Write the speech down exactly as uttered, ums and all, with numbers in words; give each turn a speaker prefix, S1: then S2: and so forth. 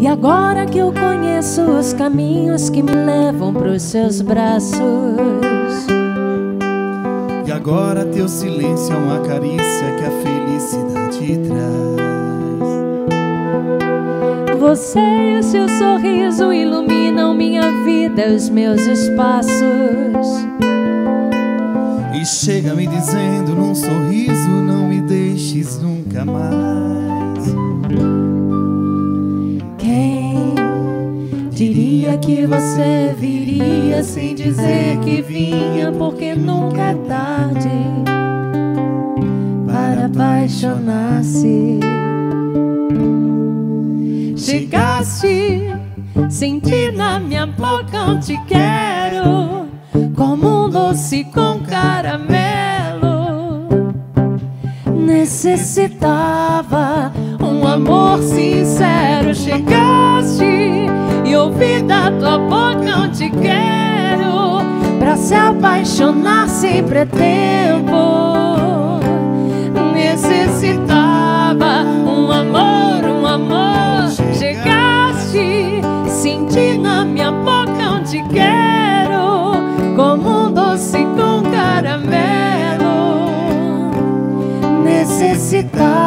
S1: E agora que eu conheço os caminhos que me levam pros seus braços,
S2: e agora teu silêncio é uma carícia que a felicidade traz.
S1: Você e o seu sorriso iluminam minha vida e os meus espaços.
S2: E chega me dizendo num sorriso: não me deixes nunca mais.
S1: Quem diria que você viria sem dizer que vinha, porque nunca é tarde para apaixonar-se. Chegaste, senti na minha boca eu te quero, como um doce com caramelo. Necessitava um amor sincero. Chegaste e ouvi da tua boca eu te quero, pra se apaixonar sempre é tempo. Necessitava um amor, um amor. Chegaste, senti na minha boca eu te quero, como um doce com caramelo. Necessitava